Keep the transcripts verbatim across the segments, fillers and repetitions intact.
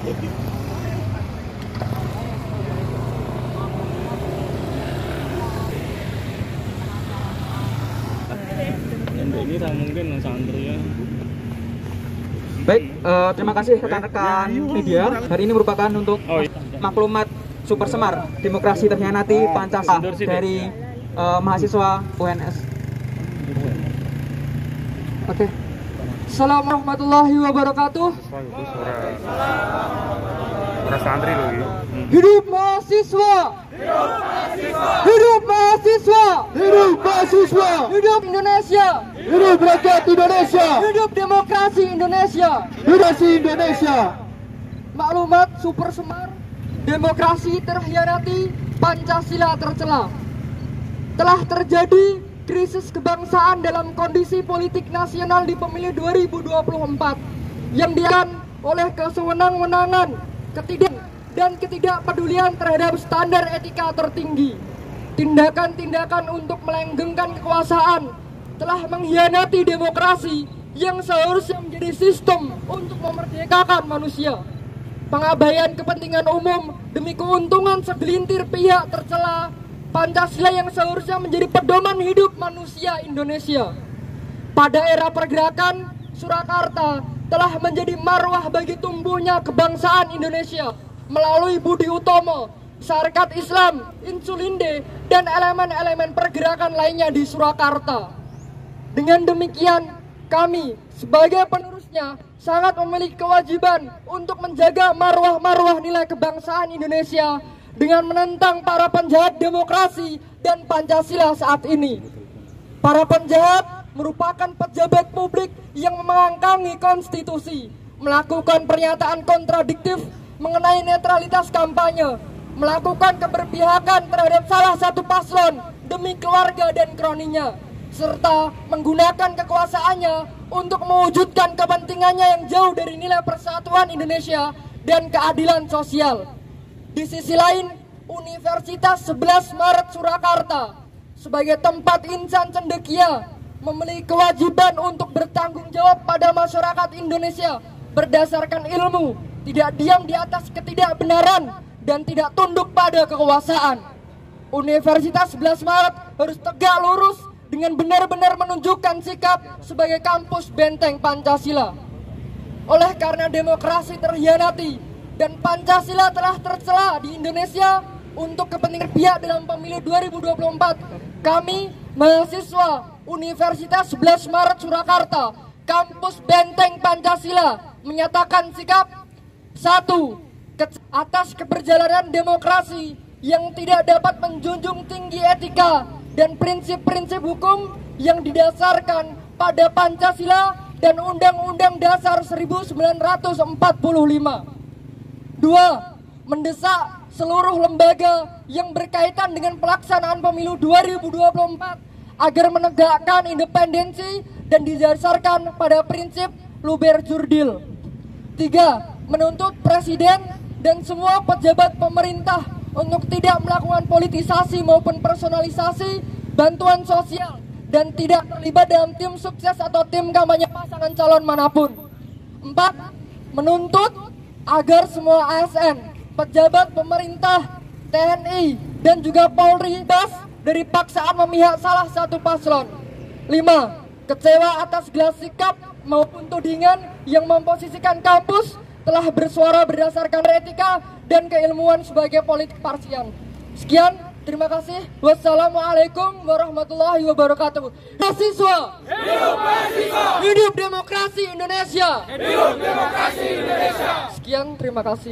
Ini tak mungkin santri ya. Baik, uh, terima kasih rekan-rekan media. Hari ini merupakan untuk oh, iya. maklumat Super Semar, demokrasi terhianati Pancasila dari uh, mahasiswa U N S. Oke. Okay. Assalamualaikum warahmatullahi wabarakatuh. Para santri loh. Hidup mahasiswa. Hidup mahasiswa. Hidup mahasiswa. Hidup mahasiswa. Hidup Indonesia. Hidup rakyat Indonesia. Hidup demokrasi Indonesia. Demokrasi Indonesia. Maklumat Super Semar, demokrasi terhianati, Pancasila tercela. Telah terjadi krisis kebangsaan dalam kondisi politik nasional di pemilu dua ribu dua puluh empat yang dilakukan oleh kesewenang-wenangan, ketidak dan ketidakpedulian terhadap standar etika tertinggi. Tindakan-tindakan untuk melanggengkan kekuasaan telah mengkhianati demokrasi yang seharusnya menjadi sistem untuk memerdekakan manusia. Pengabaian kepentingan umum demi keuntungan segelintir pihak tercela Pancasila yang seharusnya menjadi pedoman hidup manusia Indonesia. Pada era pergerakan, Surakarta telah menjadi marwah bagi tumbuhnya kebangsaan Indonesia melalui Budi Utomo, Sarekat Islam, Insulinde, dan elemen-elemen pergerakan lainnya di Surakarta. Dengan demikian, kami sebagai penerusnya sangat memiliki kewajiban untuk menjaga marwah-marwah nilai kebangsaan Indonesia dengan menentang para penjahat demokrasi dan Pancasila saat ini. Para penjahat merupakan pejabat publik yang mengangkangi konstitusi, melakukan pernyataan kontradiktif mengenai netralitas kampanye, melakukan keberpihakan terhadap salah satu paslon demi keluarga dan kroninya, serta menggunakan kekuasaannya untuk mewujudkan kepentingannya yang jauh dari nilai persatuan Indonesia dan keadilan sosial. Di sisi lain, Universitas sebelas Maret Surakarta sebagai tempat insan cendekia memiliki kewajiban untuk bertanggung jawab pada masyarakat Indonesia berdasarkan ilmu, tidak diam di atas ketidakbenaran, dan tidak tunduk pada kekuasaan. Universitas sebelas Maret harus tegak lurus dengan benar-benar menunjukkan sikap sebagai kampus benteng Pancasila. Oleh karena demokrasi terhianati dan Pancasila telah tercela di Indonesia untuk kepentingan pihak dalam pemilu dua ribu dua puluh empat, kami mahasiswa Universitas sebelas Maret Surakarta, kampus benteng Pancasila, menyatakan sikap satu atas keberjalanan demokrasi yang tidak dapat menjunjung tinggi etika dan prinsip-prinsip hukum yang didasarkan pada Pancasila dan Undang-Undang Dasar seribu sembilan ratus empat puluh lima. Dua, mendesak seluruh lembaga yang berkaitan dengan pelaksanaan pemilu dua ribu dua puluh empat agar menegakkan independensi dan didasarkan pada prinsip luber jurdil. Tiga, menuntut presiden dan semua pejabat pemerintah untuk tidak melakukan politisasi maupun personalisasi bantuan sosial dan tidak terlibat dalam tim sukses atau tim kampanye pasangan calon manapun. Empat, menuntut agar semua A S N, pejabat pemerintah, T N I, dan juga Polri bebas dari paksaan memihak salah satu paslon. Lima, kecewa atas gelas sikap maupun tudingan yang memposisikan kampus telah bersuara berdasarkan etika dan keilmuan sebagai politik parsial. Sekian, terima kasih. Wassalamualaikum warahmatullahi wabarakatuh. Mahasiswa, hidup mahasiswa, hidup demokrasi Indonesia, hidup demokrasi Indonesia. Sekian, terima kasih.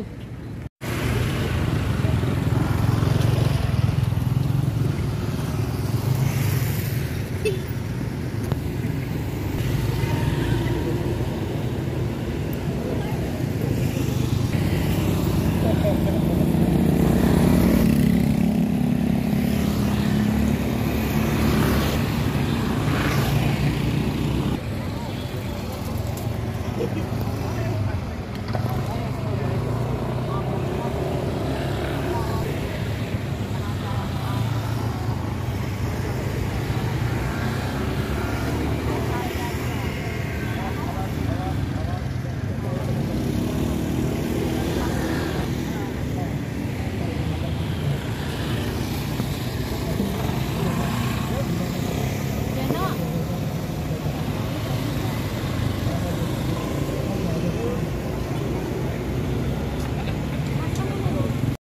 Thank you.